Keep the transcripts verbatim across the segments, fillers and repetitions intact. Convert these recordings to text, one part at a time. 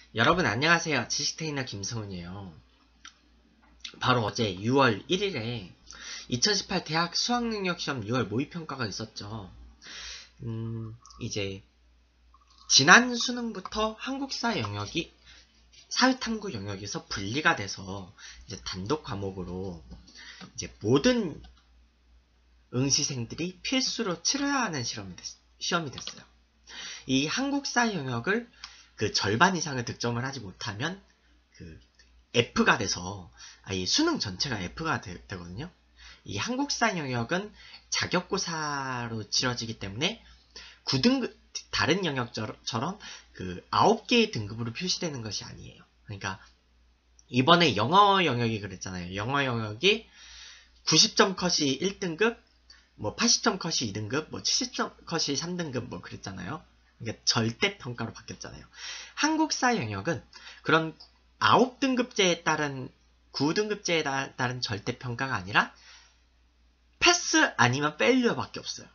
여러분 안녕하세요. 지식트레이너 김성훈이에요. 바로 어제 유월 일일에 이천십팔 대학 수학능력시험 유월 모의평가가 있었죠. 음, 이제 지난 수능부터 한국사 영역이 사회탐구 영역에서 분리가 돼서 이제 단독 과목으로 이제 모든 응시생들이 필수로 치러야 하는 실험이 됐, 시험이 됐어요. 이 한국사 영역을 그 절반 이상을 득점을 하지 못하면 그 F가 돼서 아, 이 수능 전체가 F가 되, 되거든요. 이 한국사 영역은 자격고사로 치러지기 때문에 구 등급 다른 영역처럼 그 아홉 개의 등급으로 표시되는 것이 아니에요. 그러니까 이번에 영어 영역이 그랬잖아요. 영어 영역이 구십 점 컷이 일 등급, 뭐 팔십 점 컷이 이 등급, 뭐 칠십 점 컷이 삼 등급 뭐 그랬잖아요. 그러니까 절대 평가로 바뀌었잖아요. 한국사 영역은 그런 아홉 등급제에 따른 구 등급제에 따른 절대 평가가 아니라 패스 아니면 페일리어밖에 없어요.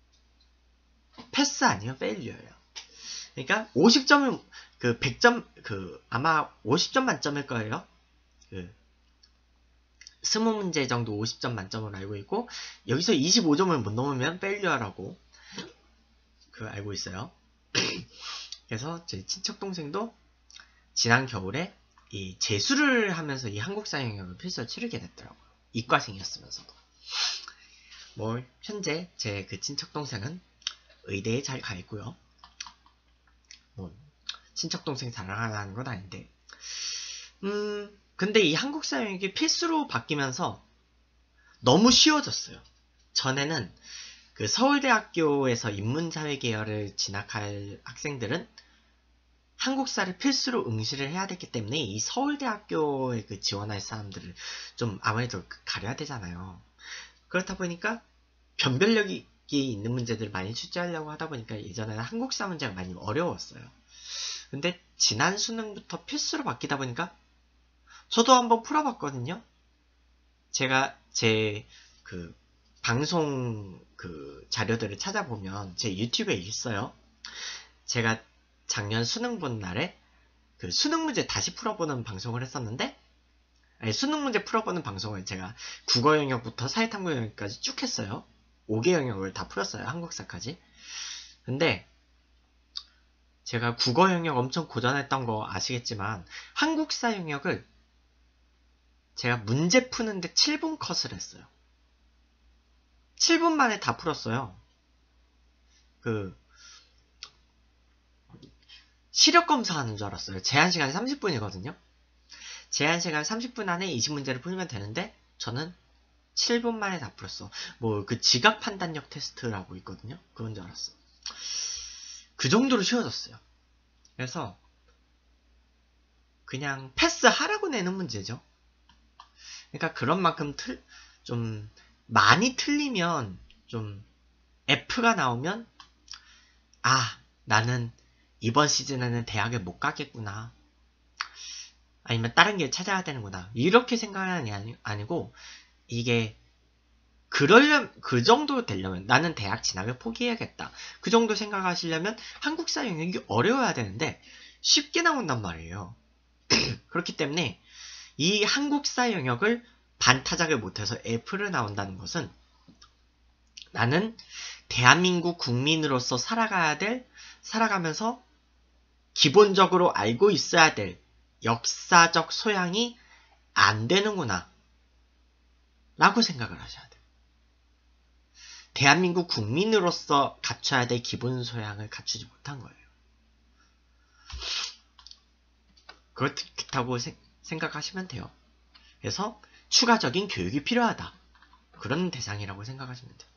패스 아니면 페일리어예요. 그러니까 오십 점은 그 백 점 그 아마 오십 점 만점일 거예요. 그 이십 문제 정도 오십 점 만점으로 알고 있고 여기서 이십오 점을 못 넘으면 페일리어라고 그 알고 있어요. 그래서 제 친척 동생도 지난 겨울에 이 재수를 하면서 이 한국사 영역을 필수로 치르게 됐더라고요. 이과생이었으면서도. 뭐 현재 제 그 친척 동생은 의대에 잘 가 있고요. 뭐 친척 동생 자랑하는 건 아닌데. 음 근데 이 한국사 영역이 필수로 바뀌면서 너무 쉬워졌어요. 전에는 그 서울대학교에서 인문사회 계열을 진학할 학생들은 한국사를 필수로 응시를 해야 됐기 때문에 이 서울대학교에 그 지원할 사람들을 좀 아무래도 가려야 되잖아요. 그렇다 보니까 변별력이 있는 문제들을 많이 출제하려고 하다 보니까 예전에는 한국사 문제가 많이 어려웠어요. 근데 지난 수능부터 필수로 바뀌다 보니까 저도 한번 풀어봤거든요. 제가 제 그 방송 그 자료들을 찾아보면 제 유튜브에 있어요. 제가 작년 수능 본 날에 그 수능 문제 다시 풀어보는 방송을 했었는데 아니, 수능 문제 풀어보는 방송을 제가 국어 영역부터 사회탐구 영역까지 쭉 했어요. 다섯 개 영역을 다 풀었어요. 한국사까지. 근데 제가 국어 영역 엄청 고전했던 거 아시겠지만 한국사 영역을 제가 문제 푸는데 칠 분 컷을 했어요. 칠 분 만에 다 풀었어요. 그 시력 검사하는 줄 알았어요. 제한시간이 삼십 분이거든요. 제한시간 삼십 분 안에 이십 문제를 풀면 되는데 저는 칠 분 만에 다 풀었어. 뭐 그 지각 판단력 테스트라고 있거든요. 그건 줄 알았어. 그 정도로 쉬워졌어요. 그래서 그냥 패스하라고 내는 문제죠. 그러니까 그런 만큼 틀, 좀 많이 틀리면 좀 F가 나오면 아 나는 이번 시즌에는 대학에 못 가겠구나. 아니면 다른 길 찾아야 되는구나. 이렇게 생각하는 게 아니고 이게 그러려면 그 정도 되려면 나는 대학 진학을 포기해야겠다. 그 정도 생각하시려면 한국사 영역이 어려워야 되는데 쉽게 나온단 말이에요. 그렇기 때문에 이 한국사 영역을 반타작을 못해서 F를 나온다는 것은 나는 대한민국 국민으로서 살아가야 될, 살아가면서 기본적으로 알고 있어야 될 역사적 소양이 안 되는구나 라고 생각을 하셔야 돼요. 대한민국 국민으로서 갖춰야 될 기본 소양을 갖추지 못한 거예요. 그렇다고 생각하시면 돼요. 그래서 추가적인 교육이 필요하다. 그런 대상이라고 생각하시면 돼요.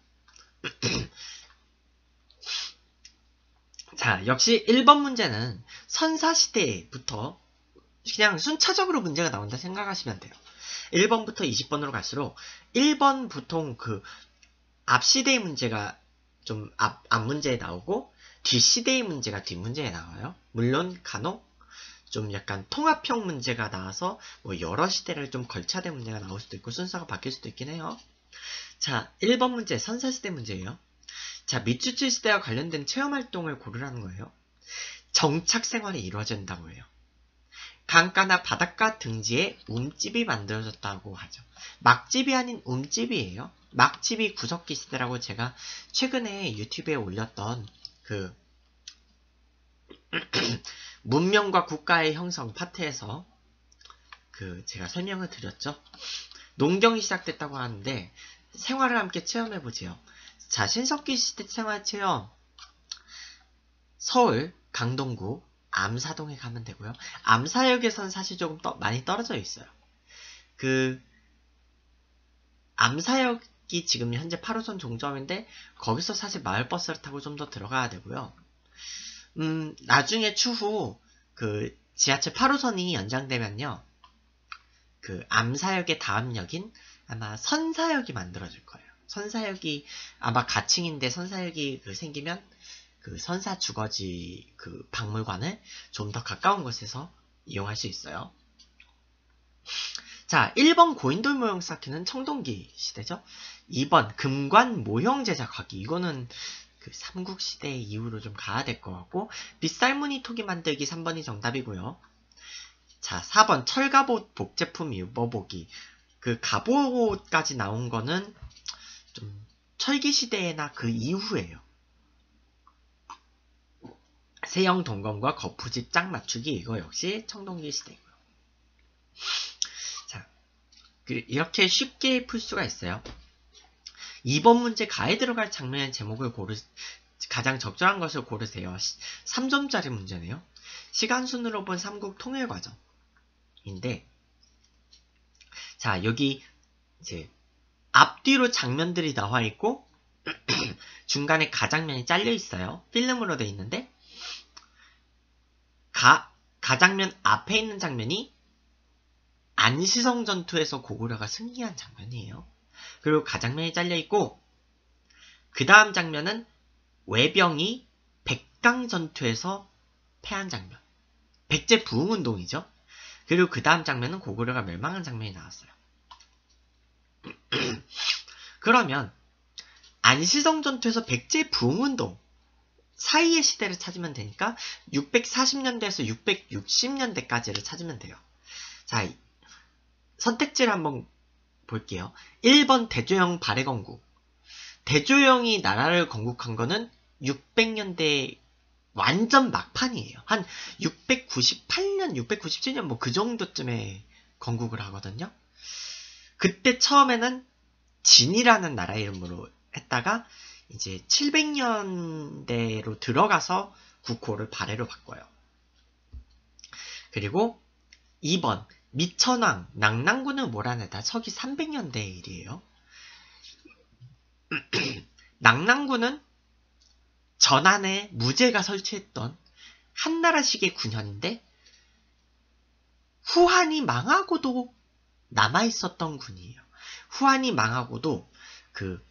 자, 역시 일 번 문제는 선사시대부터 그냥 순차적으로 문제가 나온다 생각하시면 돼요. 일 번부터 이십 번으로 갈수록 일 번 보통 그 앞시대의 문제가 좀 앞, 앞 문제에 나오고 뒷시대의 문제가 뒷문제에 나와요. 물론 간혹 좀 약간 통합형 문제가 나와서 뭐 여러 시대를 좀 걸쳐야 될 문제가 나올 수도 있고 순서가 바뀔 수도 있긴 해요. 자, 일 번 문제 선사시대 문제예요. 자, 미츠치 시대와 관련된 체험활동을 고르라는 거예요. 정착 생활이 이루어진다고 해요. 강가나 바닷가 등지에 움집이 만들어졌다고 하죠. 막집이 아닌 움집이에요. 막집이 구석기 시대라고 제가 최근에 유튜브에 올렸던 그 문명과 국가의 형성 파트에서 그 제가 설명을 드렸죠. 농경이 시작됐다고 하는데 생활을 함께 체험해보세요. 자, 신석기 시대 생활 체험 서울 강동구 암사동에 가면 되고요. 암사역에서는 사실 조금 떠, 많이 떨어져 있어요. 그 암사역이 지금 현재 팔 호선 종점인데 거기서 사실 마을버스를 타고 좀 더 들어가야 되고요. 음, 나중에 추후 그 지하철 팔 호선이 연장되면요. 그 암사역의 다음 역인 아마 선사역이 만들어질 거예요. 선사역이 아마 가칭인데 선사역이 그 생기면 그 선사 주거지 그 박물관을 좀 더 가까운 곳에서 이용할 수 있어요. 자, 일 번 고인돌 모형 쌓기는 청동기 시대죠. 이 번 금관 모형 제작하기. 이거는 그 삼국시대 이후로 좀 가야 될 것 같고, 빗살무늬 토기 만들기 삼 번이 정답이고요. 자, 사 번 철갑옷 복제품 입어보기. 그 갑옷까지 나온 거는 좀 철기시대나 그 이후에요. 세형 동검과 거푸집 짝 맞추기. 이거 역시 청동기 시대고요. 자, 그 이렇게 쉽게 풀 수가 있어요. 이 번 문제 가에 들어갈 장면의 제목을 고르 가장 적절한 것을 고르세요. 삼 점짜리 문제네요. 시간 순으로 본 삼국 통일 과정인데, 자, 여기 이제 앞뒤로 장면들이 나와 있고 중간에 가장면이 잘려 있어요. 필름으로 되어 있는데 가, 가장면 앞에 있는 장면이 안시성 전투에서 고구려가 승리한 장면이에요. 그리고 가장면이 잘려있고 그 다음 장면은 외병이 백강 전투에서 패한 장면. 백제 부흥운동이죠. 그리고 그 다음 장면은 고구려가 멸망한 장면이 나왔어요. 그러면 안시성 전투에서 백제 부흥운동 사이의 시대를 찾으면 되니까 육백사십 년대에서 육백육십 년대까지를 찾으면 돼요. 자, 선택지를 한번 볼게요. 일 번 대조영 발해 건국. 대조영이 나라를 건국한 거는 육백 년대 완전 막판이에요. 한 육백구십팔 년, 육백구십칠 년 뭐 그 정도쯤에 건국을 하거든요. 그때 처음에는 진이라는 나라 이름으로 했다가 이제 칠백 년대로 들어가서 국호를 발해로 바꿔요. 그리고 이 번 미천왕 낙랑군을 몰아내다. 서기 삼백 년대의 일이에요. 낙랑군은 전안에 무제가 설치했던 한나라식의 군현인데 후한이 망하고도 남아있었던 군이에요. 후한이 망하고도 그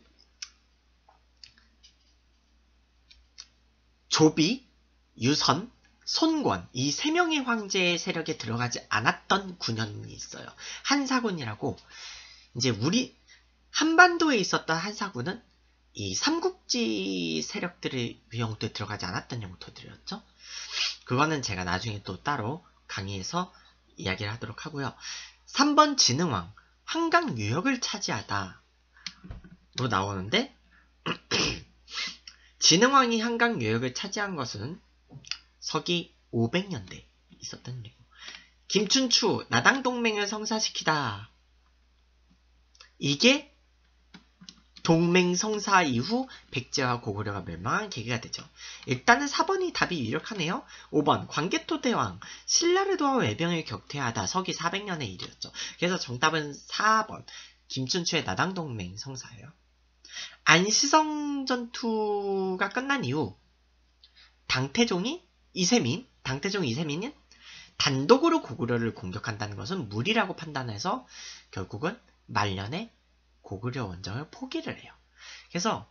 조비, 유선, 손권 이 세 명의 황제의 세력에 들어가지 않았던 군현이 있어요. 한사군이라고. 이제 우리 한반도에 있었던 한사군은 이 삼국지 세력들의 영토에 들어가지 않았던 영토들이었죠. 그거는 제가 나중에 또 따로 강의에서 이야기를 하도록 하고요. 삼 번 진흥왕 한강 유역을 차지하다 로 나오는데 진흥왕이 한강 유역을 차지한 것은 서기 오백 년대에 있었던 일이고, 김춘추 나당동맹을 성사시키다. 이게 동맹 성사 이후 백제와 고구려가 멸망한 계기가 되죠. 일단은 사 번이 답이 유력하네요. 오 번 광개토대왕 신라를 도와 외병을 격퇴하다. 서기 사백 년의 일이었죠. 그래서 정답은 사 번 김춘추의 나당동맹 성사예요. 안시성 전투가 끝난 이후 당태종이 이세민, 당태종 이세민은 단독으로 고구려를 공격한다는 것은 무리라고 판단해서 결국은 말년에 고구려 원정을 포기를 해요. 그래서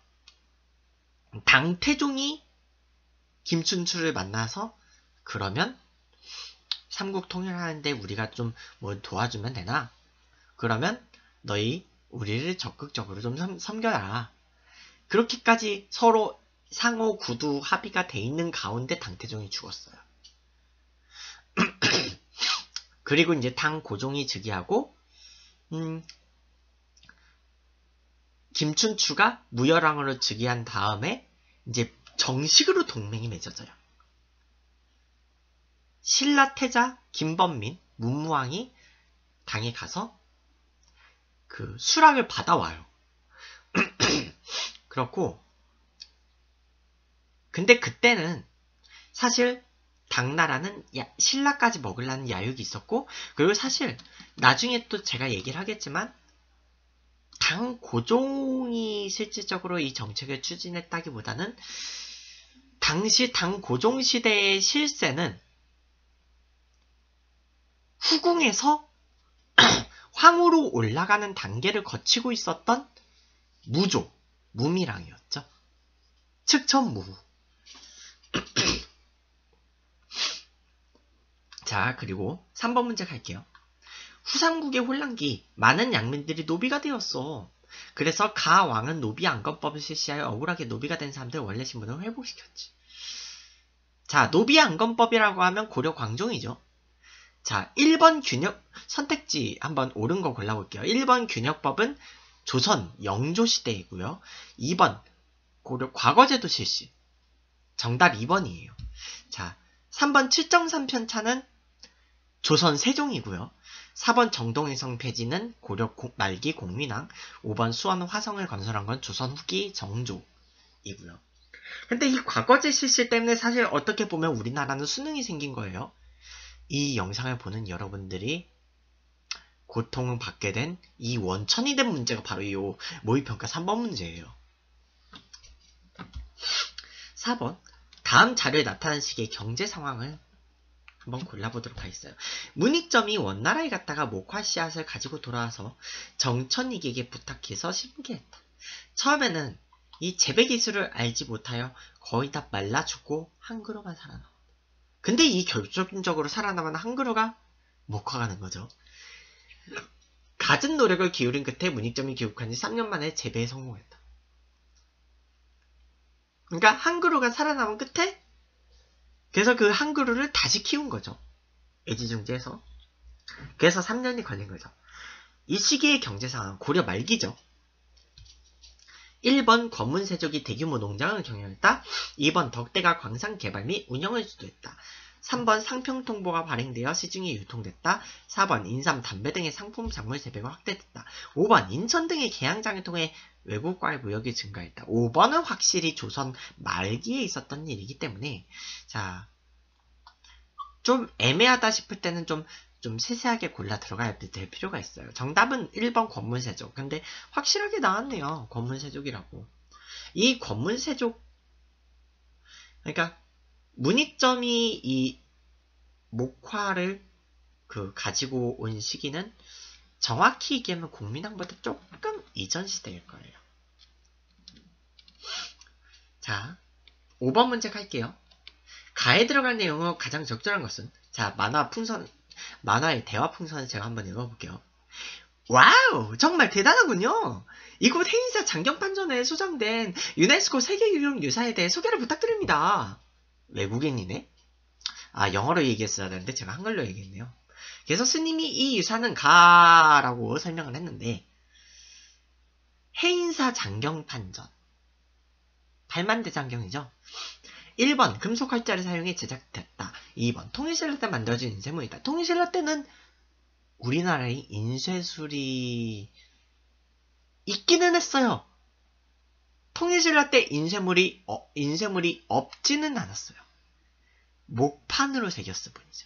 당태종이 김춘추를 만나서 그러면 삼국 통일하는데 우리가 좀 뭐 도와주면 되나? 그러면 너희 우리를 적극적으로 좀 섬, 섬겨라. 그렇게까지 서로 상호 구두 합의가 돼 있는 가운데 당태종이 죽었어요. 그리고 이제 당고종이 즉위하고 음, 김춘추가 무열왕으로 즉위한 다음에 이제 정식으로 동맹이 맺어져요. 신라 태자 김범민 문무왕이 당에 가서 그 수락을 받아와요. 그렇고 근데 그때는 사실 당나라는 야, 신라까지 먹으려는 야욕이 있었고, 그리고 사실 나중에 또 제가 얘기를 하겠지만 당 고종이 실질적으로 이 정책을 추진했다기보다는 당시 당 고종 시대의 실세는 후궁에서 황후로 올라가는 단계를 거치고 있었던 무조, 무미랑이었죠. 측천무후. 자, 그리고 삼 번 문제 갈게요. 후삼국의 혼란기, 많은 양민들이 노비가 되었어. 그래서 가 왕은 노비 안건법을 실시하여 억울하게 노비가 된 사람들 원래 신분을 회복시켰지. 자, 노비 안건법이라고 하면 고려 광종이죠. 자, 일 번 균역, 선택지 한번 옳은 거 골라볼게요. 일 번 균역법은 조선 영조 시대이고요. 이 번 고려 과거제도 실시. 정답 이 번이에요. 자, 삼 번 칠정산 편차는 조선 세종이고요. 사 번 정동해성 폐지는 고려 고, 말기 공민왕. 오 번 수원 화성을 건설한 건 조선 후기 정조이고요. 근데 이 과거제 실시 때문에 사실 어떻게 보면 우리나라는 수능이 생긴 거예요. 이 영상을 보는 여러분들이 고통을 받게 된 이 원천이 된 문제가 바로 이 모의평가 삼 번 문제예요. 사 번 다음 자료에 나타난 시기의 경제 상황을 한번 골라보도록 하겠어요. 문익점이 원나라에 갔다가 목화 씨앗을 가지고 돌아와서 정천익에게 부탁해서 심기했다. 처음에는 이 재배 기술을 알지 못하여 거의 다 말라 죽고 한 그루만 살아남았다. 근데 이 결정적으로 살아남은 한 그루가 목화가 된 거죠. 갖은 노력을 기울인 끝에 문익점이 귀국한 지 삼 년 만에 재배에 성공했다. 그러니까 한 그루가 살아남은 끝에 그래서 그 한 그루를 다시 키운 거죠. 애지중지해서. 그래서 삼 년이 걸린 거죠. 이 시기의 경제상황 고려 말기죠. 일 번 권문세족이 대규모 농장을 경영했다. 이 번 덕대가 광산 개발 및 운영을 주도했다. 삼 번 상평통보가 발행되어 시중에 유통됐다. 사 번 인삼, 담배 등의 상품 작물 재배가 확대됐다. 오 번 인천 등의 개항장을 통해 외국과의 무역이 증가했다. 오 번은 확실히 조선 말기에 있었던 일이기 때문에 자, 좀 애매하다 싶을 때는 좀, 좀 세세하게 골라 들어가야 될 필요가 있어요. 정답은 일 번 권문세족. 근데 확실하게 나왔네요. 권문세족이라고. 이 권문세족 그러니까 문익점이 이 목화를 그 가지고 온 시기는 정확히 얘기하면 공민왕보다 조금 이전 시대일 거예요. 자, 오 번 문제 갈게요. 가에 들어갈 내용으로 가장 적절한 것은 자, 만화 풍선, 만화의 대화 풍선을 제가 한번 읽어볼게요. 와우! 정말 대단하군요. 이곳 해인사 장경판전에 수정된 유네스코 세계유형유사에 대해 소개를 부탁드립니다. 외국인이네? 아, 영어로 얘기했어야 되는데 제가 한글로 얘기했네요. 그래서 스님이 이 유사는 가라고 설명을 했는데 해인사 장경판전 팔만대장경이죠. 일 번 금속 활자를 사용해 제작됐다. 이 번 통일신라 때 만들어진 인쇄물이다. 통일신라 때는 우리나라에 인쇄술이 있기는 했어요. 통일신라 때 인쇄물이 어, 인쇄물이 없지는 않았어요. 목판으로 새겼을 뿐이죠.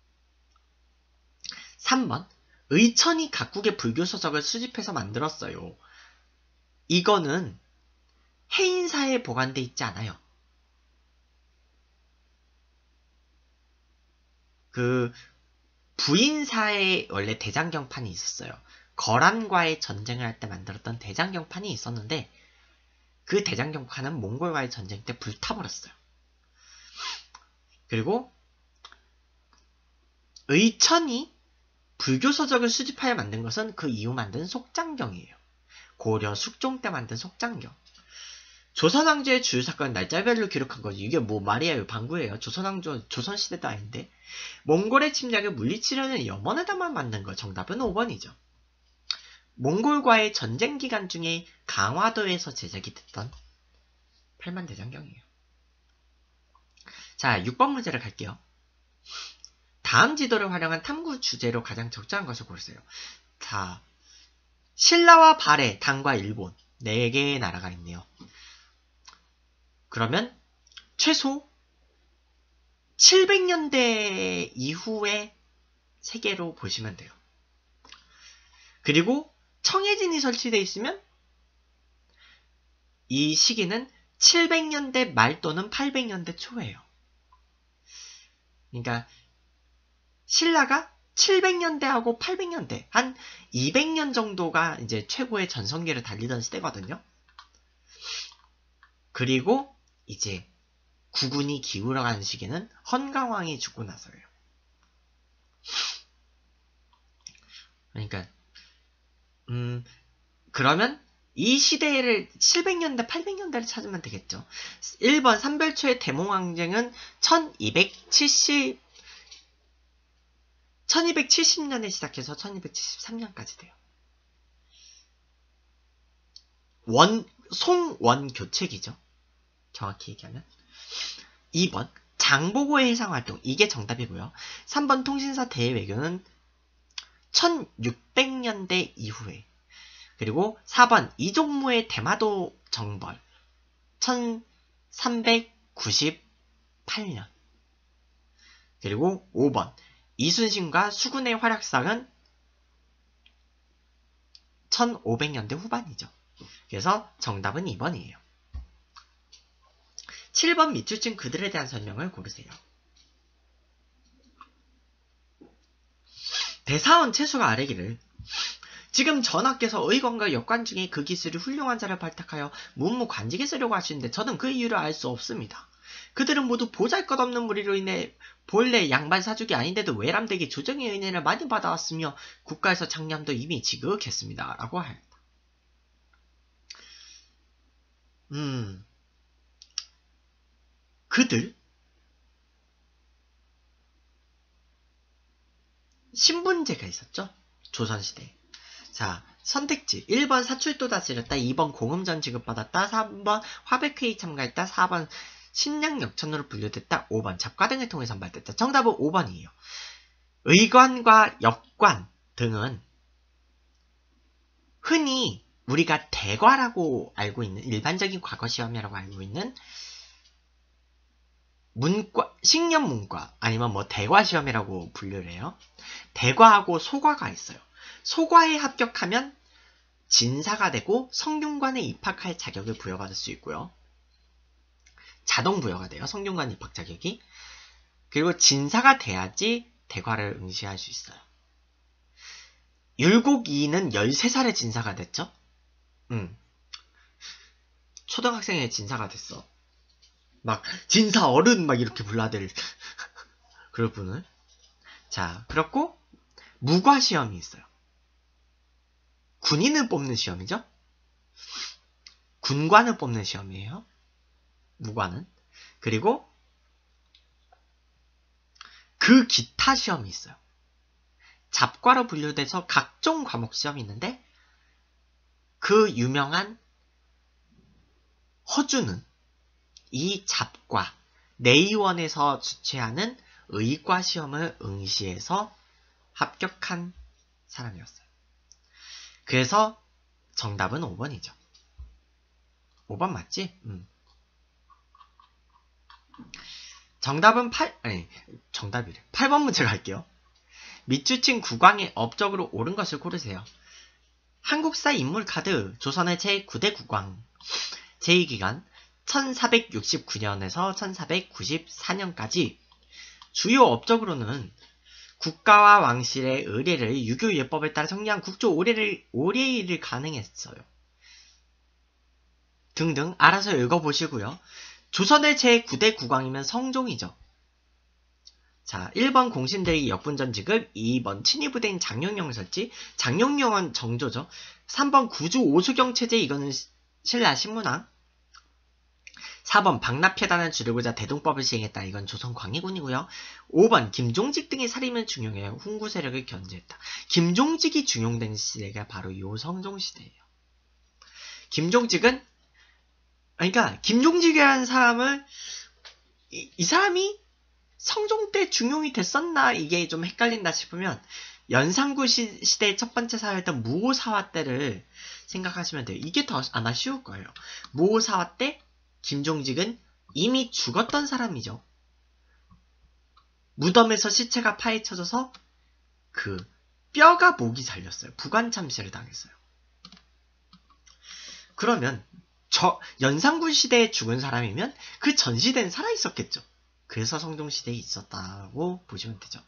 삼 번 의천이 각국의 불교 서적을 수집해서 만들었어요. 이거는 해인사에 보관돼 있지 않아요. 그 부인사에 원래 대장경판이 있었어요. 거란과의 전쟁을 할 때 만들었던 대장경판이 있었는데 그 대장경판은 몽골과의 전쟁 때 불타버렸어요. 그리고 의천이 불교 서적을 수집하여 만든 것은 그 이후 만든 속장경이에요. 고려 숙종 때 만든 속장경. 조선왕조의 주요 사건 날짜별로 기록한 거지. 이게 뭐 말이에요. 방구예요. 조선왕조, 조선시대도 아닌데. 몽골의 침략을 물리치려는 염원에다만 만든 거. 정답은 오 번이죠. 몽골과의 전쟁 기간 중에 강화도에서 제작이 됐던 팔만대장경이에요. 자, 육 번 문제를 갈게요. 다음 지도를 활용한 탐구 주제로 가장 적절한 것을 고르세요. 자, 신라와 발해, 당과 일본 네 개의 나라가 있네요. 그러면 최소 칠백 년대 이후의 세계로 보시면 돼요. 그리고 청해진이 설치되어 있으면 이 시기는 칠백 년대 말 또는 팔백 년대 초예요. 그러니까 신라가 칠백 년대하고 팔백 년대, 한 이백 년 정도가 이제 최고의 전성기를 달리던 시대거든요. 그리고 이제 국운이 기울어가는 시기는 헌강왕이 죽고 나서예요. 그러니까 음 그러면 이 시대를 칠백 년대, 팔백 년대를 찾으면 되겠죠. 일 번 삼별초의 대몽항쟁은 천이백칠십 천이백칠십 년에 시작해서 천이백칠십삼 년까지 돼요. 원, 송원교책이죠. 정확히 얘기하면. 이 번 장보고의 해상활동. 이게 정답이고요. 삼 번 통신사 대외교는 천육백 년대 이후에. 그리고 사 번 이종무의 대마도 정벌. 천삼백구십팔 년. 그리고 오 번 이순신과 수군의 활약상은 천오백 년대 후반이죠. 그래서 정답은 이 번이에요. 칠 번 밑줄친 그들에 대한 설명을 고르세요. 대사원 채수가 아뢰기를 지금 전하께서 의관과 역관 중에 그 기술이 훌륭한 자를 발탁하여 문무관직에 쓰려고 하시는데 저는 그 이유를 알 수 없습니다. 그들은 모두 보잘것없는 무리로 인해 본래 양반 사족이 아닌데도 외람되게 조정의 은혜를 많이 받아왔으며 국가에서 장량도 이미 지극했습니다. 라고 하였다. 음, 그들 신분제가 있었죠. 조선시대. 자, 선택지 일 번 사출도 다스렸다, 이 번 공음전 지급받았다, 삼 번 화백회의 참가했다, 사 번 신량역천으로 분류됐다, 오 번 잡과 등을 통해 선발됐다. 정답은 오 번이에요. 의관과 역관 등은 흔히 우리가 대과라고 알고 있는 일반적인 과거 시험이라고 알고 있는 문과, 식년문과 아니면 뭐 대과 시험이라고 분류를 해요. 대과하고 소과가 있어요. 소과에 합격하면 진사가 되고 성균관에 입학할 자격을 부여받을 수 있고요. 자동 부여가 돼요. 성균관 입학 자격이. 그리고 진사가 돼야지 대과를 응시할 수 있어요. 율곡이는 열세 살에 진사가 됐죠. 음. 초등학생의 진사가 됐어. 막 진사 어른 막 이렇게 불러들 그럴 분을. 자, 그렇고 무과 시험이 있어요. 군인을 뽑는 시험이죠. 군관을 뽑는 시험이에요. 무과는. 그리고 그 기타 시험이 있어요. 잡과로 분류돼서 각종 과목 시험이 있는데 그 유명한 허주는 이 잡과 내의원에서 주최하는 의과 시험을 응시해서 합격한 사람이었어요. 그래서 정답은 오 번이죠. 오 번 맞지? 음. 정답은 팔, 아니, 정답이래. 팔 번 문제 갈게요. 밑줄친 국왕의 업적으로 옳은 것을 고르세요. 한국사 인물 카드, 조선의 제구 대 국왕. 제위 기간 천사백육십구 년에서 천사백구십사 년까지. 주요 업적으로는 국가와 왕실의 의례를 유교 예법에 따라 정리한 국조 오례를, 오례일을 가능했어요. 등등 알아서 읽어보시고요. 조선의 제구 대 국왕이면 성종이죠. 자, 일 번 공신대의 역분전 지급, 이 번 친위부대인 장룡령 설치, 장룡령은 정조죠. 삼 번 구주 오수경 체제, 이거는 신라 신문왕. 사 번 박납해단을 줄이고자 대동법을 시행했다. 이건 조선 광해군이고요. 오 번 김종직 등의 살인을 중용해 훈구 세력을 견제했다. 김종직이 중용된 시대가 바로 요 성종시대예요. 김종직은 그러니까 김종직이라는 사람을 이, 이 사람이 성종 때 중용이 됐었나 이게 좀 헷갈린다 싶으면 연산구 시, 시대의 첫 번째 사회였던 무오사화 때를 생각하시면 돼요. 이게 더 아마 쉬울 거예요. 무오사화 때 김종직은 이미 죽었던 사람이죠. 무덤에서 시체가 파헤쳐져서 그 뼈가 목이 잘렸어요. 부관참시를 당했어요. 그러면 저 연산군 시대에 죽은 사람이면 그 전 시대는 살아있었겠죠. 그래서 성종시대에 있었다고 보시면 되죠.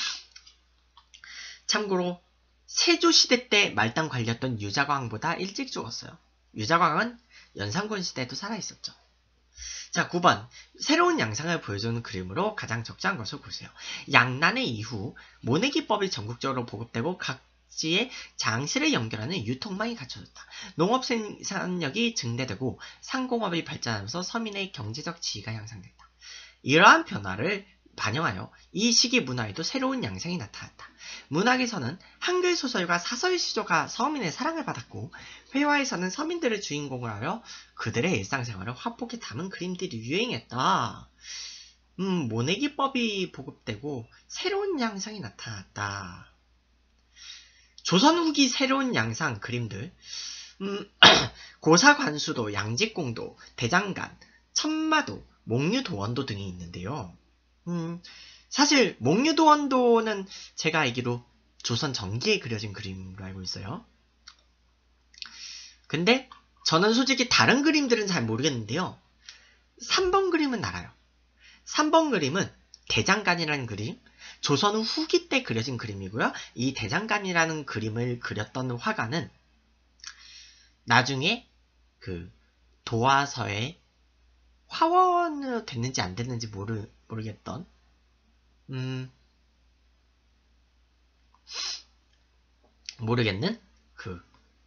참고로 세조시대 때 말단 관리였던 유자광보다 일찍 죽었어요. 유자광은 연산군 시대에도 살아있었죠. 자, 구 번 새로운 양상을 보여주는 그림으로 가장 적절한 것을 보세요. 양난의 이후 모내기법이 전국적으로 보급되고 각지의 장시를 연결하는 유통망이 갖춰졌다. 농업 생산력이 증대되고 상공업이 발전하면서 서민의 경제적 지위가 향상됐다. 이러한 변화를 반영하여 이 시기 문화에도 새로운 양상이 나타났다. 문학에서는 한글 소설과 사설 시조가 서민의 사랑을 받았고 회화에서는 서민들을 주인공으로 하여 그들의 일상생활을 화폭에 담은 그림들이 유행했다. 음, 모내기법이 보급되고 새로운 양상이 나타났다. 조선 후기 새로운 양상 그림들 음, 고사관수도, 양직공도, 대장간, 천마도, 목류도원도 등이 있는데요. 음, 사실 목류도원도는 제가 알기로 조선 전기에 그려진 그림으로 알고 있어요. 근데 저는 솔직히 다른 그림들은 잘 모르겠는데요. 삼 번 그림은 알아요. 삼 번 그림은 대장간이라는 그림, 조선 후기 때 그려진 그림이고요. 이 대장간이라는 그림을 그렸던 화가는 나중에 그 도화서에 화원으로 됐는지 안 됐는지 모르, 모르겠던 음 모르겠는 그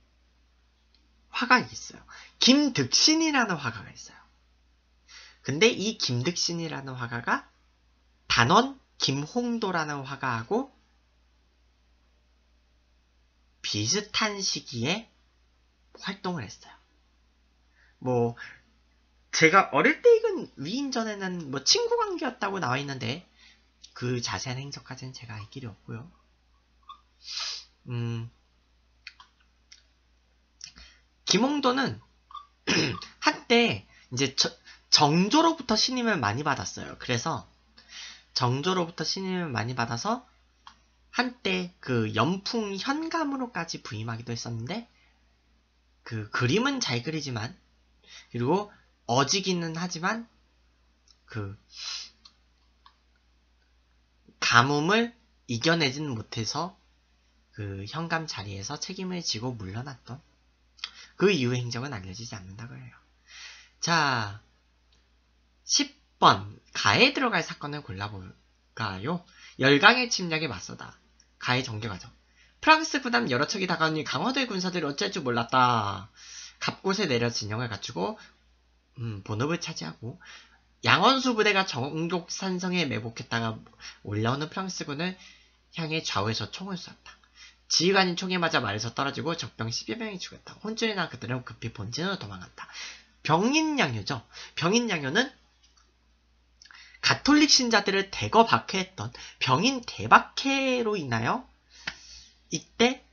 화가 있어요. 김득신이라는 화가가 있어요. 근데 이 김득신이라는 화가가 단원 김홍도라는 화가하고 비슷한 시기에 활동을 했어요. 뭐 제가 어릴 때 읽은 위인전에는 뭐 친구 관계였다고 나와 있는데 그 자세한 행적까지는 제가 알 길이 없고요. 음, 김홍도는 한때 이제 저, 정조로부터 신임을 많이 받았어요. 그래서 정조로부터 신임을 많이 받아서 한때 그 연풍 현감으로까지 부임하기도 했었는데 그 그림은 잘 그리지만 그리고 어지기는 하지만 그 가뭄을 이겨내지는 못해서 그 현감 자리에서 책임을 지고 물러났던 그 이후의 행적은 알려지지 않는다고 해요. 자, 십 번 가에 들어갈 사건을 골라볼까요? 열강의 침략에 맞서다. 가해 정교가죠. 프랑스 군함 여러 척이 다가오니 강화도의 군사들이 어쩔 줄 몰랐다. 갑곳에 내려 진영을 갖추고 음, 본업을 차지하고 양원수 부대가 정족산성에 매복했다가 올라오는 프랑스군을 향해 좌우에서 총을 쐈다. 지휘관인 총에 맞아 말에서 떨어지고 적병 십여 명이 죽었다. 혼쭐이 난 그들은 급히 본진으로 도망갔다. 병인양요죠. 병인양요는 가톨릭 신자들을 대거 박해했던 병인 대박해로 인하여 이때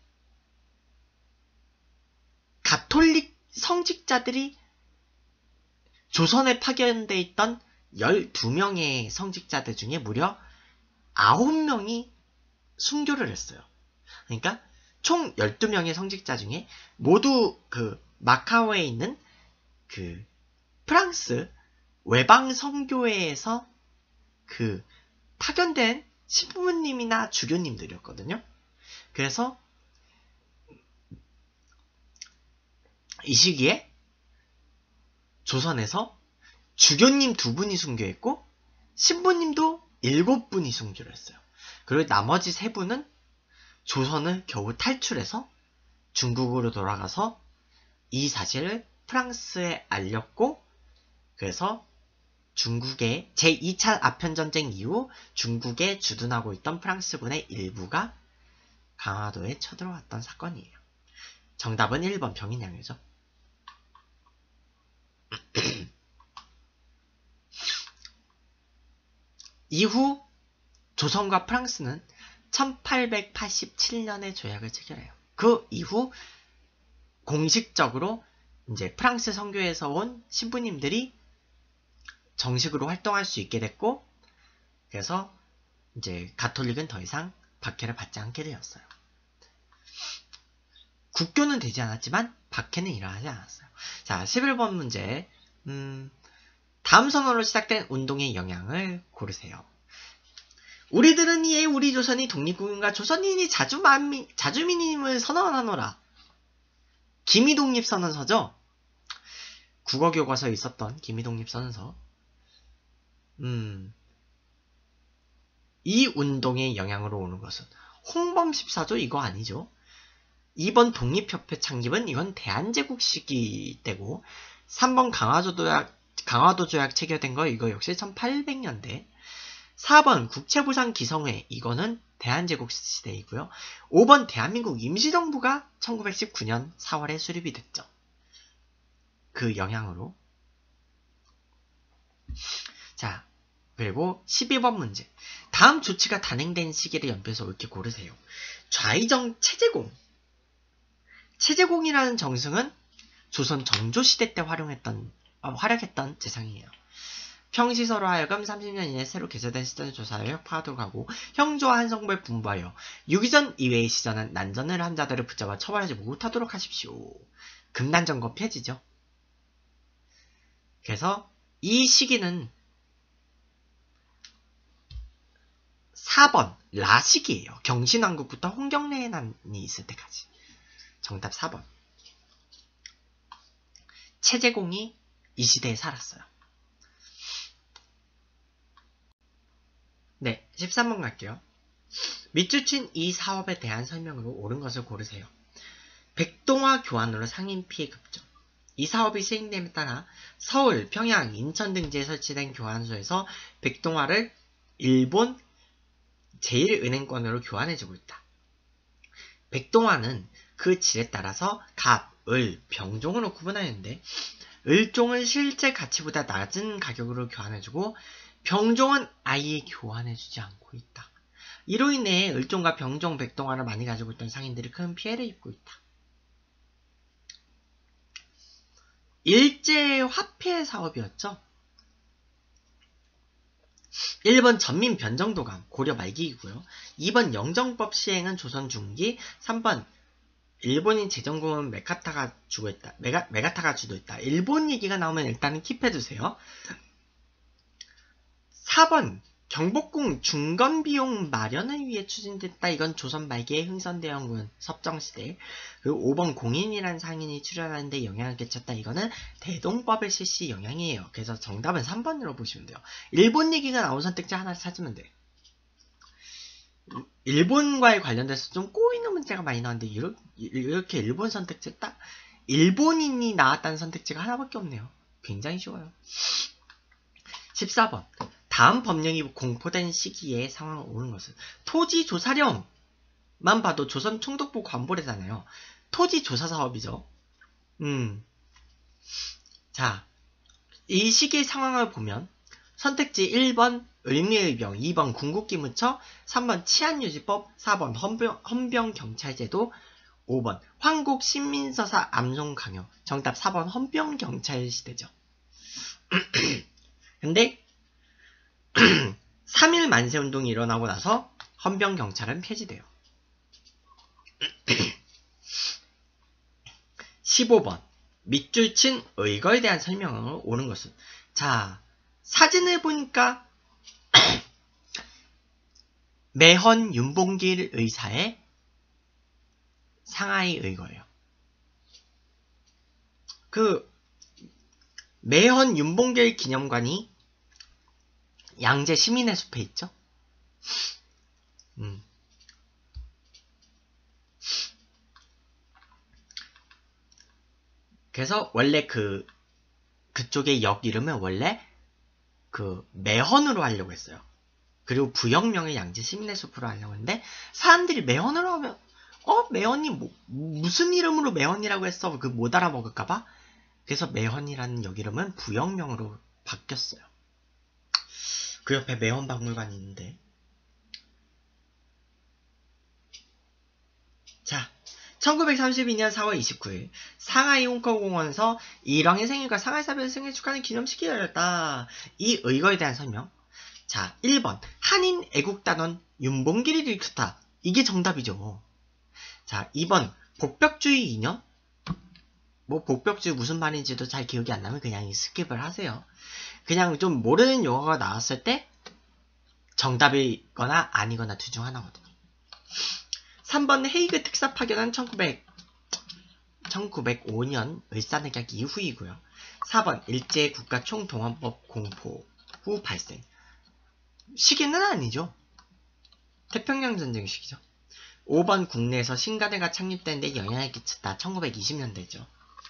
가톨릭 성직자들이 조선에 파견돼 있던 열두 명의 성직자들 중에 무려 아홉 명이 순교를 했어요. 그러니까 총 열두 명의 성직자 중에 모두 그 마카오에 있는 그 프랑스 외방 선교회에서 그 파견된 신부님이나 주교님들이었거든요. 그래서 이 시기에 조선에서 주교님 두 분이 순교했고 신부님도 일곱 분이 순교를 했어요. 그리고 나머지 세 분은 조선을 겨우 탈출해서 중국으로 돌아가서 이 사실을 프랑스에 알렸고 그래서 중국의 제이 차 아편전쟁 이후 중국에 주둔하고 있던 프랑스군의 일부가 강화도에 쳐들어왔던 사건이에요. 정답은 일 번 병인양요죠. 이후 조선과 프랑스는 천팔백팔십칠 년에 조약을 체결해요. 그 이후 공식적으로 이제 프랑스 선교에서 온 신부님들이 정식으로 활동할 수 있게 됐고, 그래서 이제 가톨릭은 더 이상 박해를 받지 않게 되었어요. 국교는 되지 않았지만 박해는 일어나지 않았어요. 자, 십일 번 문제. 음, 다음 선언으로 시작된 운동의 영향을 고르세요. 우리들은 이에 우리 조선이 독립국인과 조선인이 자주만민, 자주민임을 선언하노라. 기미독립선언서죠? 국어교과서에 있었던 기미독립선언서. 음, 이 운동의 영향으로 오는 것은 홍범십사조 이거 아니죠? 이 번 독립협회 창립은 이건 대한제국 시기 때고, 삼 번 강화도 조약, 강화도 조약 체결된 거 이거 역시 천팔백 년대. 사 번 국채보상 기성회 이거는 대한제국 시대이고요. 오 번 대한민국 임시정부가 천구백십구 년 사월에 수립이 됐죠. 그 영향으로. 자, 그리고 십이 번 문제. 다음 조치가 단행된 시기를 연표해서 옳게 고르세요. 좌의정 체제공. 체제공이라는 정승은 조선 정조시대 때 활용했던, 어, 활약했던 재상이에요. 평시서로 하여금 삼십 년 이내 새로 개설된 시전을 조사하여 혁파하도록 하고, 형조와 한성부에 분부하여 유기전 이외의 시전은 난전을 한 자들을 붙잡아 처벌하지 못하도록 하십시오. 금난전거 폐지죠. 그래서 이 시기는 사 번 라시기예요. 경신왕국부터 홍경래의 난이 있을 때까지. 정답 사 번. 체제공이 이 시대에 살았어요. 네, 십삼 번 갈게요. 밑줄친 이 사업에 대한 설명으로 옳은 것을 고르세요. 백동화 교환으로 상인 피해 급증. 이 사업이 시행됨에 따라 서울, 평양, 인천 등지에 설치된 교환소에서 백동화를 일본 제일은행권으로 교환해주고 있다. 백동화는 그 질에 따라서 갑, 을, 병종으로 구분하였는데, 을종은 실제 가치보다 낮은 가격으로 교환해주고 병종은 아예 교환해주지 않고 있다. 이로 인해 을종과 병종, 백동화를 많이 가지고 있던 상인들이 큰 피해를 입고 있다. 일제 화폐 사업이었죠. 일 번 전민 변정도감, 고려 말기이고요. 이 번 영정법 시행은 조선 중기. 삼 번 일본인 재정공은 메카타가 주도했다. 메가, 메가타가 주도했다. 일본 얘기가 나오면 일단은 킵해두세요. 사 번 경복궁 중건비용 마련을 위해 추진됐다. 이건 조선 말기의 흥선대원군 섭정시대. 그리고 오 번 공인이라는 상인이 출연하는데 영향을 끼쳤다. 이거는 대동법의 실시 영향이에요. 그래서 정답은 삼 번으로 보시면 돼요. 일본 얘기가 나온 선택지 하나 찾으면 돼. 일본과에 관련돼서 좀 꼬이는 문제가 많이 나왔는데 이렇게 일본 선택지 딱 일본인이 나왔다는 선택지가 하나밖에 없네요. 굉장히 쉬워요. 십사 번 다음 법령이 공포된 시기에 상황을 오는 것은 토지조사령만 봐도 조선 총독부 관보래잖아요. 토지조사 사업이죠. 음. 자, 이 시기의 상황을 보면 선택지 일 번 을미의병, 이 번 궁극기무처, 삼 번 치안유지법, 사 번 헌병, 헌병경찰제도, 오 번 황국신민서사 암송강요. 정답 사 번 헌병경찰시대죠. 근데 삼 일 만세운동이 일어나고 나서 헌병경찰은 폐지돼요. 십오 번 밑줄 친 의거에 대한 설명을 오는 것은, 자, 사진을 보니까 매헌 윤봉길 의사의 상하이 의거예요. 그 매헌 윤봉길 기념관이 양재 시민의 숲에 있죠. 음. 그래서 원래 그 그쪽의 역 이름은 원래 그 매헌으로 하려고 했어요. 그리고 부영명의 양지 시민의 숲으로 하려고 했는데 사람들이 매헌으로 하면 어? 매헌이 뭐, 무슨 이름으로 매헌이라고 했어? 그 못 알아먹을까봐? 그래서 매헌이라는 역 이름은 부영명으로 바뀌었어요. 그 옆에 매헌박물관이 있는데 자, 천구백삼십이 년 사월 이십구일 상하이 홍콩공원에서 일왕의 생일과 상하이 사변 생일 축하하는 기념식이 열렸다. 이 의거에 대한 설명. 자, 일 번 한인 애국단원 윤봉길이 일으켰다. 이게 정답이죠. 자, 이 번 복벽주의 이념. 뭐 복벽주의 무슨 말인지도 잘 기억이 안 나면 그냥 스킵을 하세요. 그냥 좀 모르는 용어가 나왔을 때 정답이거나 아니거나 둘 중 하나거든요. 삼 번 헤이그 특사 파견한 천구백, 천구백오 년 을사늑약 이후이고요. 사 번 일제국가총동원법 공포 후 발생. 시기는 아니죠. 태평양 전쟁 시기죠. 오 번 국내에서 신가대가 창립된 데 영향을 끼쳤다. 천구백이십 년대죠.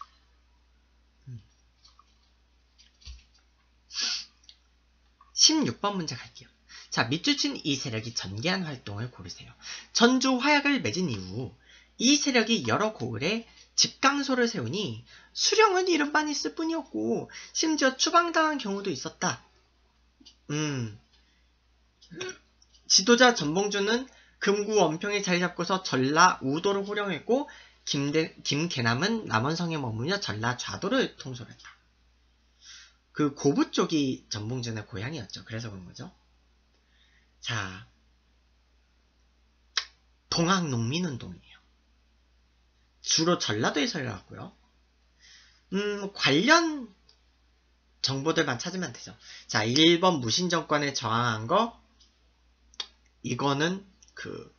십육 번 문제 갈게요. 자, 밑줄친 이 세력이 전개한 활동을 고르세요. 전주 화약을 맺은 이후 이 세력이 여러 고을에 집강소를 세우니 수령은 이름만 있을 뿐이었고 심지어 추방당한 경우도 있었다. 음, 지도자 전봉주는 금구 원평에 자리 잡고서 전라 우도를 호령했고 김대, 김계남은 남원성에 머무며 전라 좌도를 통솔했다. 그 고부 쪽이 전봉준의 고향이었죠. 그래서 그런 거죠. 자, 동학농민운동이에요. 주로 전라도에서 일어났고요. 음, 관련 정보들만 찾으면 되죠. 자, 일 번 무신정권에 저항한 거, 이거는 그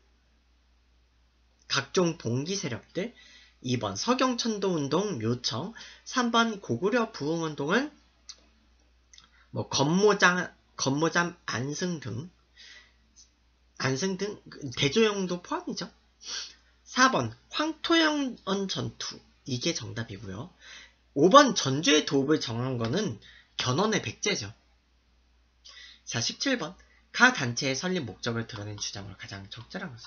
각종 봉기 세력들. 이 번 서경천도운동 묘청. 삼 번 고구려 부흥운동은 뭐 건모장, 건모잠 안승 등 안승 등 대조영도 포함이죠. 사 번 황토영언 전투. 이게 정답이고요. 오 번 전주의 도읍을 정한 거는 견훤의 백제죠. 자, 십칠 번 가 단체의 설립 목적을 드러낸 주장으로 가장 적절한 것은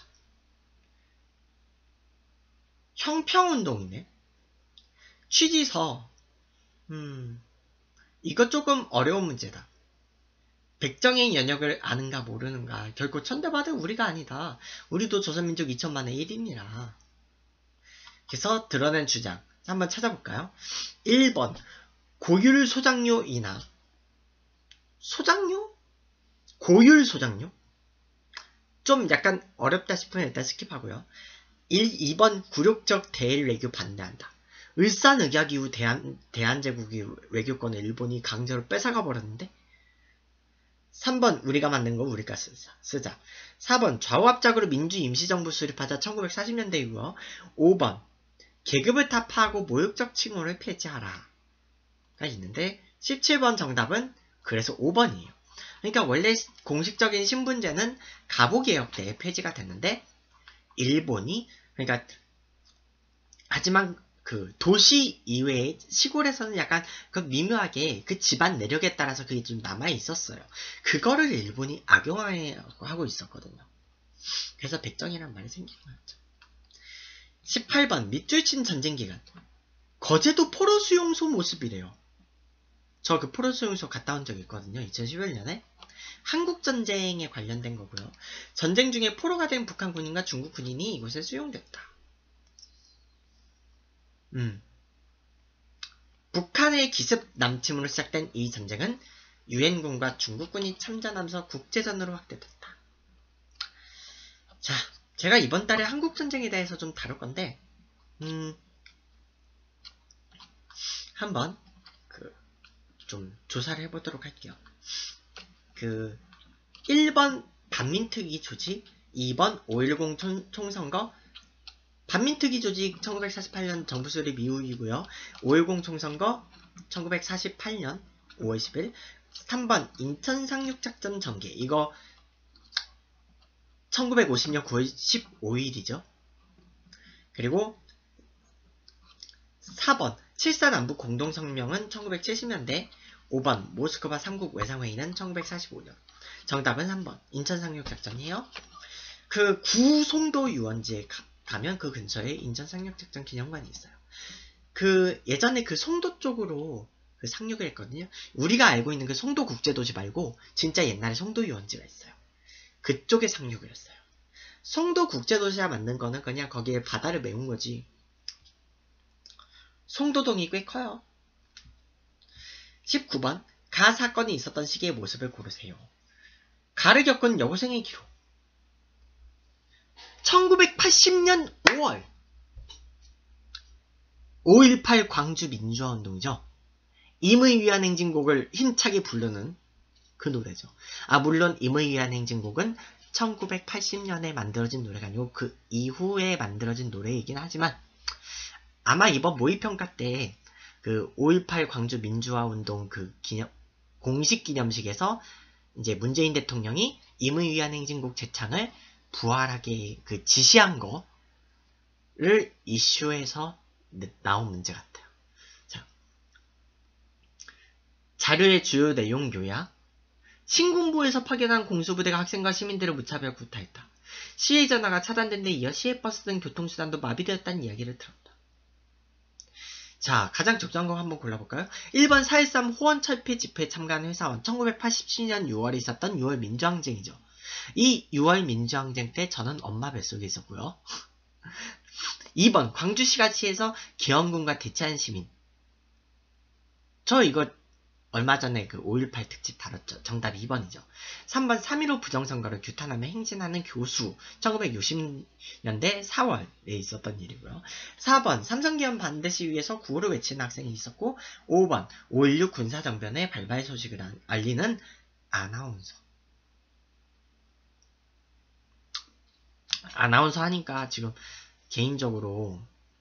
형평운동이네. 취지서 음 이거 조금 어려운 문제다. 백정의 연역을 아는가 모르는가. 결코 천대받을 우리가 아니다. 우리도 조선민족 이천만의 일인이라. 그래서 드러낸 주장 한번 찾아볼까요? 일 번 고율 소장료이나 소장료? 고율 소장료? 좀 약간 어렵다 싶으면 일단 스킵하고요. 일, 이 번 굴욕적 대일 외교 반대한다. 을사늑약 이후 대한, 대한제국이 외교권을 일본이 강제로 뺏어가 버렸는데. 삼 번 우리가 만든 거 우리가 쓰자. 쓰자. 사 번 좌우합작으로 민주 임시정부 수립하자. 천구백사십 년대이고요. 오 번 계급을 타파하고 모욕적 칭호를 폐지하라. 가 있는데 십칠 번 정답은 그래서 오 번이에요. 그러니까 원래 공식적인 신분제는 가보개혁 때 폐지가 됐는데 일본이 그러니까 하지만 그 도시 이외의 시골에서는 약간 그 미묘하게 그 집안 내력에 따라서 그게 좀 남아 있었어요. 그거를 일본이 악용하고 있었거든요. 그래서 백정이란 말이 생긴 거였죠. 십팔 번 밑줄친 전쟁 기간. 거제도 포로 수용소 모습이래요. 저 그 포로 수용소 갔다 온 적이 있거든요. 이천십일 년에. 한국전쟁에 관련된 거고요. 전쟁 중에 포로가 된 북한 군인과 중국 군인이 이곳에 수용됐다. 음. 북한의 기습 남침으로 시작된 이 전쟁은 유엔군과 중국군이 참전하면서 국제전으로 확대됐다. 자, 제가 이번 달에 한국전쟁에 대해서 좀 다룰 건데 음, 한번 그 좀 조사를 해보도록 할게요. 그 일 번 반민특위 조직, 이 번 오일공 총선거. 반민특위 조직 천구백사십팔 년 정부 수립 이후이고요. 오일공 총선거 천구백사십팔 년 오월 십일. 삼 번 인천 상륙작전 전개. 이거 천구백오십 년 구월 십오일이죠. 그리고 사 번 칠사 남북 공동성명은 천구백칠십 년대. 오 번 모스크바 삼국 외상회의는 천구백사십오 년. 정답은 삼 번 인천상륙작전이에요. 그 구송도 유원지에 가, 가면 그 근처에 인천상륙작전 기념관이 있어요. 그 예전에 그 송도 쪽으로 그 상륙을 했거든요. 우리가 알고 있는 그 송도 국제도시 말고 진짜 옛날에 송도 유원지가 있어요. 그쪽에 상륙을 했어요. 송도 국제도시가 만든 거는 그냥 거기에 바다를 메운 거지. 송도동이 꽤 커요. 십구 번 가 사건이 있었던 시기의 모습을 고르세요. 가를 겪은 여고생의 기록. 천구백팔십 년 오월 오일팔 광주 민주화운동이죠. 임의 위한 행진곡을 힘차게 부르는 그 노래죠. 아 물론 임의 위한 행진곡은 천구백팔십 년에 만들어진 노래가 아니고 그 이후에 만들어진 노래이긴 하지만 아마 이번 모의평가 때 그 오일팔 광주 민주화운동 그 기념 공식 기념식에서 이제 문재인 대통령이 임의 위한 행진곡 재창을 부활하게 그 지시한 거를 이슈에서 나온 문제 같아요. 자, 자료의 주요 내용 요약. 신군부에서 파견한 공수부대가 학생과 시민들을 무차별 구타했다. 시위 전화가 차단된 데 이어 시외버스 등 교통수단도 마비되었다는 이야기를 들었다. 자, 가장 적절한 거 한번 골라볼까요? 일 번 사 일삼 호원철폐 집회에 참가한 회사원. 천구백팔십칠 년 유월에 있었던 유월 민주항쟁이죠. 이 유월 민주항쟁 때 저는 엄마 뱃속에 있었고요. 이 번 광주시가시에서 계엄군과 대치한 시민. 저 이거 얼마 전에 그 오일팔 특집 다뤘죠. 정답 이 번이죠. 삼 번 삼 일오 부정선거를 규탄하며 행진하는 교수. 천구백육십 년대 사월에 있었던 일이고요. 사 번 삼성기업 반대 시위에서 구호를 외치는 학생이 있었고, 오 번 오일육 군사정변의 발발 소식을 알리는 아나운서. 아나운서 하니까 지금 개인적으로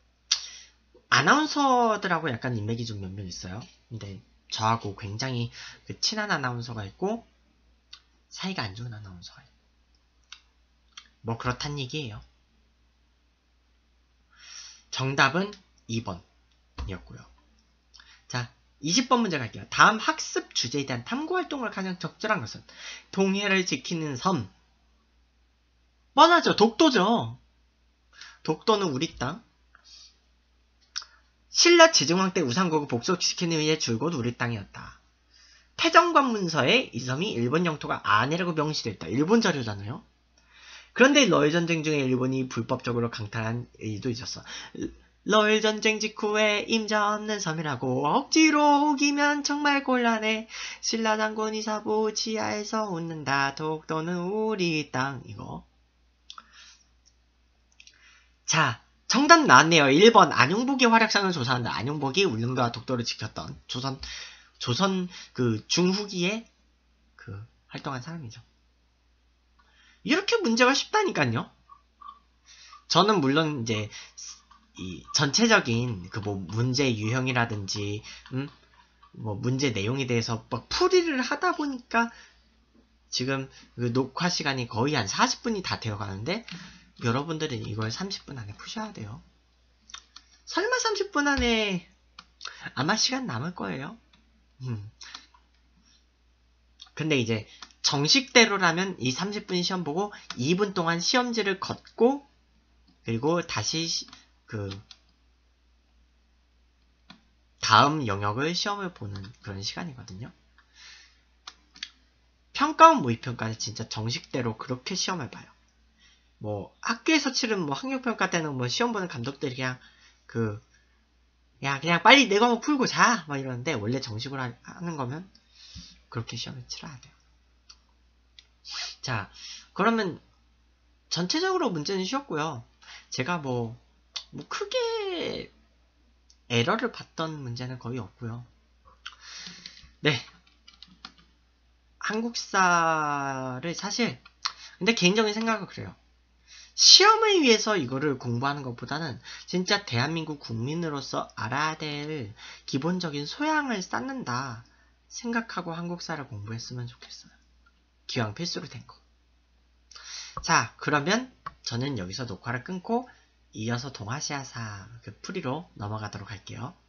아나운서들하고 약간 인맥이 좀 몇 명 있어요. 근데 저하고 굉장히 그 친한 아나운서가 있고 사이가 안 좋은 아나운서가 있고 뭐 그렇단 얘기예요. 정답은 이 번이었고요. 자, 이십 번 문제 갈게요. 다음 학습 주제에 대한 탐구활동을 가장 적절한 것은 동해를 지키는 섬. 뻔하죠. 독도죠. 독도는 우리 땅. 신라 지증왕 때 우상국을 복속시키는 위해 줄곧 우리 땅이었다. 태정관 문서에 이 섬이 일본 영토가 아니라고 명시됐다. 일본 자료잖아요. 그런데 러일 전쟁 중에 일본이 불법적으로 강탈한 일도 있었어. 러일 전쟁 직후에 임자 없는 섬이라고 억지로 우기면 정말 곤란해. 신라 장군이 사부 지하에서 웃는다. 독도는 우리 땅. 이거. 자, 정답 나왔네요. 일 번 안용복의 활약상을 조사한다. 안용복이 울릉도와 독도를 지켰던 조선 조선 그 중후기에 그 활동한 사람이죠. 이렇게 문제가 쉽다니까요. 저는 물론 이제 이 전체적인 그 뭐 문제 유형이라든지 음? 뭐 문제 내용에 대해서 막 풀이를 하다 보니까 지금 그 녹화 시간이 거의 한 사십 분이 다 되어 가는데 여러분들은 이걸 삼십 분 안에 푸셔야 돼요. 설마 삼십 분 안에 아마 시간 남을 거예요. 음. 근데 이제 정식대로라면 이 삼십 분 시험 보고 이 분 동안 시험지를 걷고 그리고 다시 시, 그 다음 영역을 시험을 보는 그런 시간이거든요. 평가원 모의평가는 진짜 정식대로 그렇게 시험을 봐요. 뭐 학교에서 치른 뭐 학력평가 때는 뭐 시험 보는 감독들이 그냥 그 야 그냥 빨리 내 과목 풀고 자 막 이러는데 원래 정식으로 하, 하는 거면 그렇게 시험을 치러야 돼요. 자, 그러면 전체적으로 문제는 쉬웠고요. 제가 뭐, 뭐 크게 에러를 봤던 문제는 거의 없고요. 네, 한국사를 사실 근데 개인적인 생각은 그래요. 시험을 위해서 이거를 공부하는 것보다는 진짜 대한민국 국민으로서 알아야 될 기본적인 소양을 쌓는다 생각하고 한국사를 공부했으면 좋겠어요. 기왕 필수로 된 거. 자, 그러면 저는 여기서 녹화를 끊고 이어서 동아시아사 그 풀이로 넘어가도록 할게요.